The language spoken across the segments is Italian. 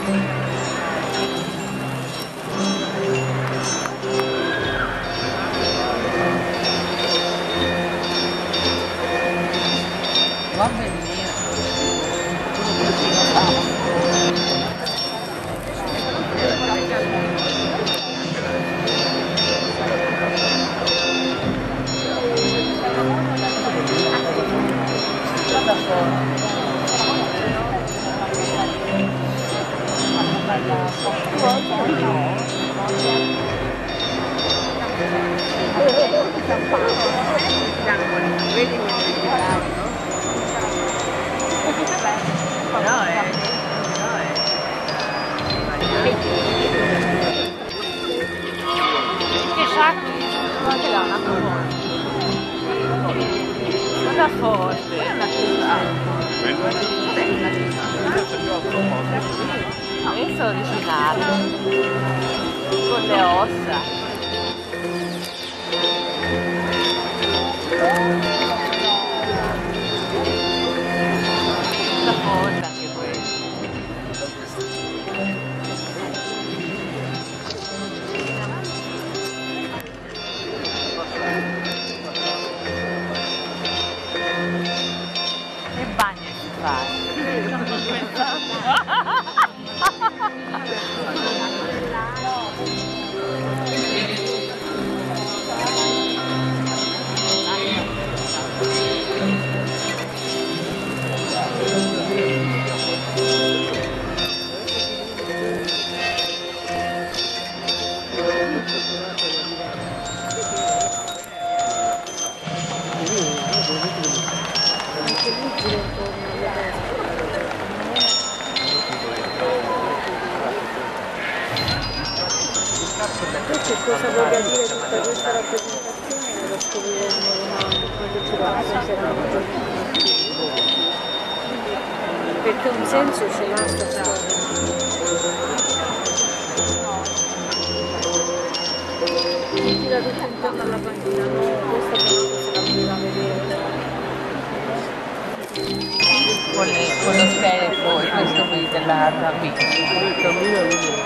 Va bene. Cosa forte, questo originale con le ossa. La forte anche questo. Che bagno si fa? Invece cosa voglia dire tutta questa rappresentazione lo scopriremo domani quando ci passeremo. Perché un senso ce l'ha sta storia. Gira tutto intorno alla panchina, no, questa però se la poteva vedere. Con lo scheletro e questo qui della rapina.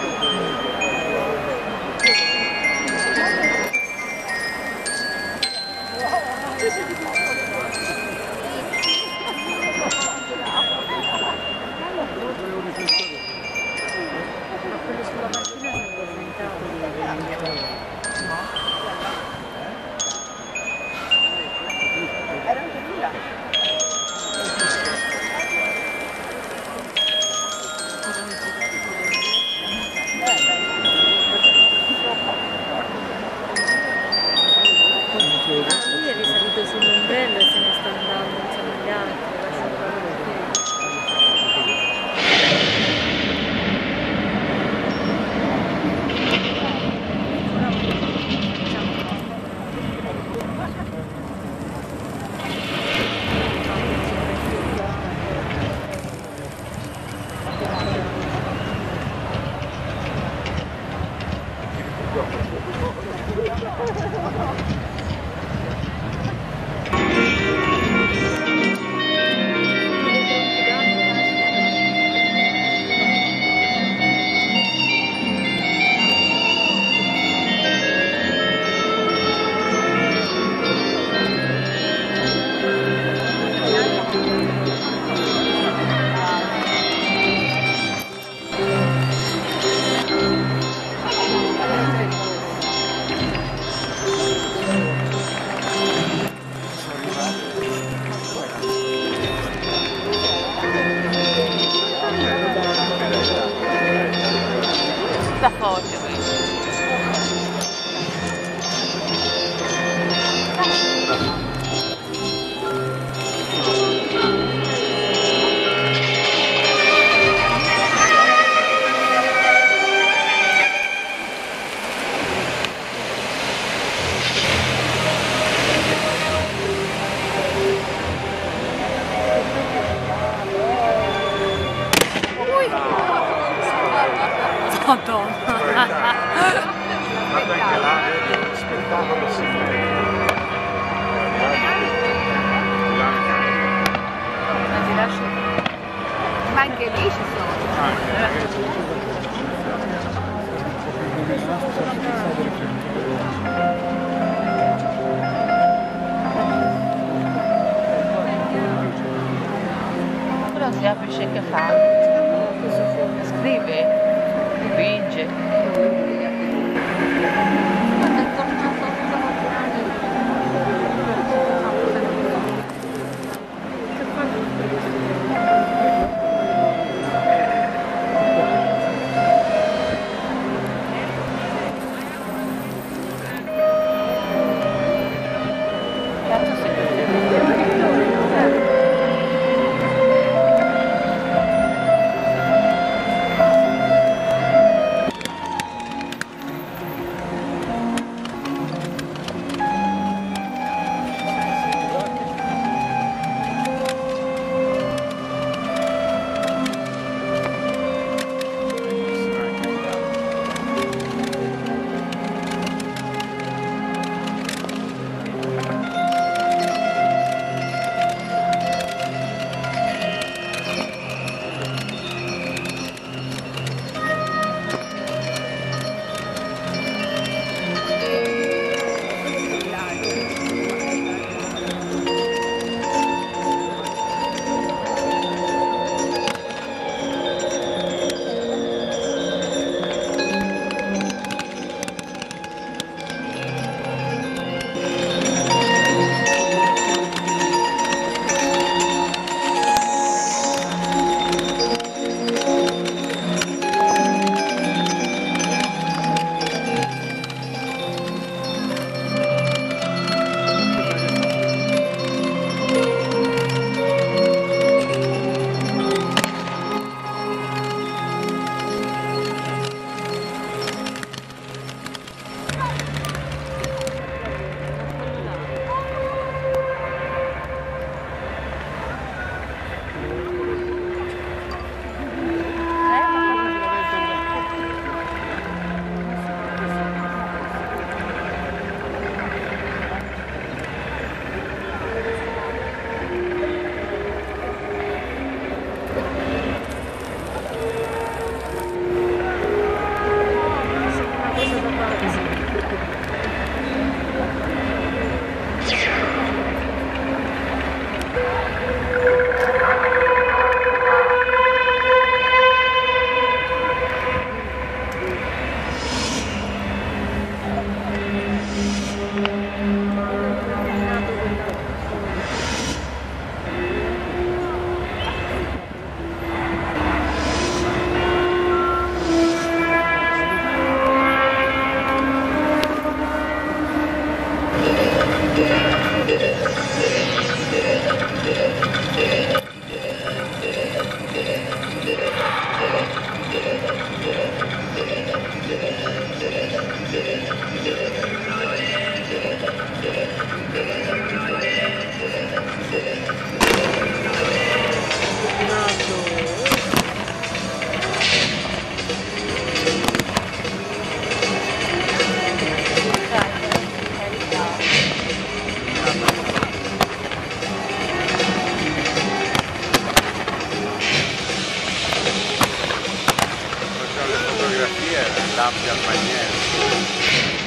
Lui è risalito sull'ombrello e se ne sta andando insieme agli altri, lascia proprio Da forte questo. Madonna. Guarda anche là, spettacolo Ma anche lì ci sono. Però si capisce che fa. Scrive, dipinge. L'ampia al maniera.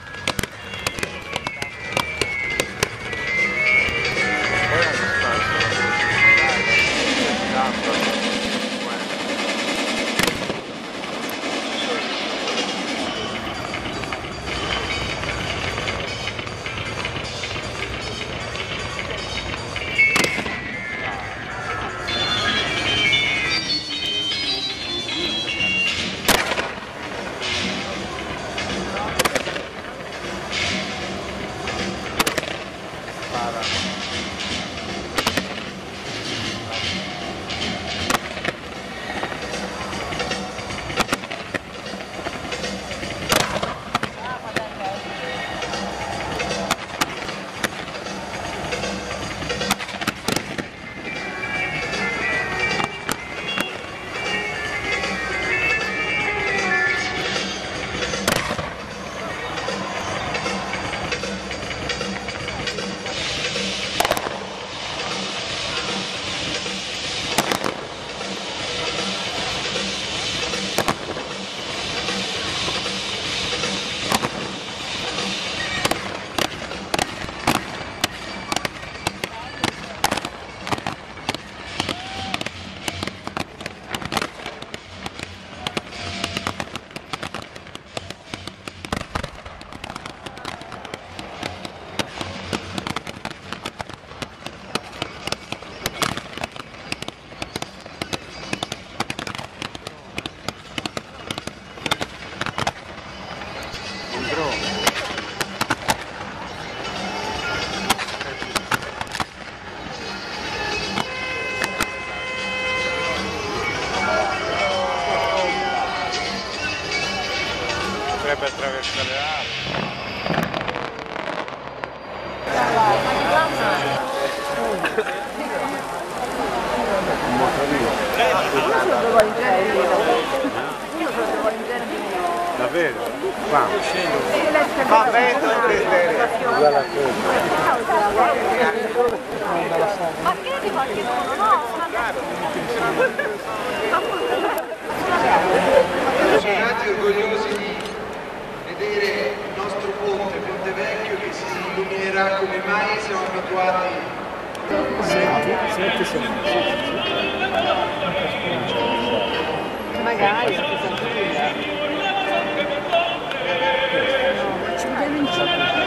Poi hanno potrebbe attraversare l'acqua. Un motorino. Davvero? Qua. Ma vedo uguale a quello. Ma che di qualche modo, no? Siamo stati orgogliosi di vedere il nostro ponte, Ponte Vecchio, che si illuminerà come mai siamo abituati. Magari, ci vediamo insieme.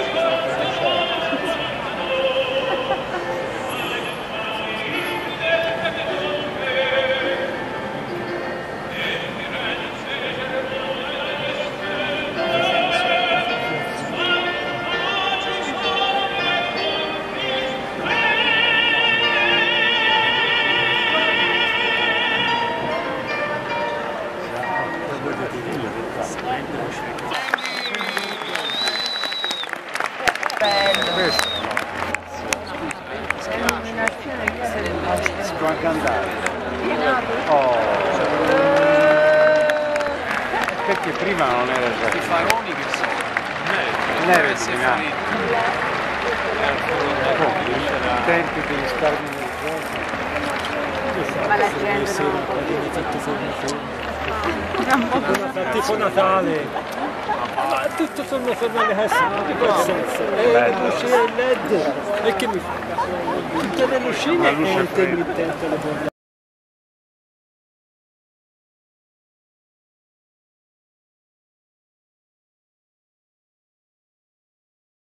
Questo. L'illuminazione che sarebbe. Si può anche andare. Oh. Perché prima non era già. I faroni che sono. Non era illuminato. I tempi di risparmio energetico. Ma la gente non tipo Natale, ma tutto sono fermate di quel senso, e le luci LED, e che mi fa? Tutte le lucine e intermittente le bombe.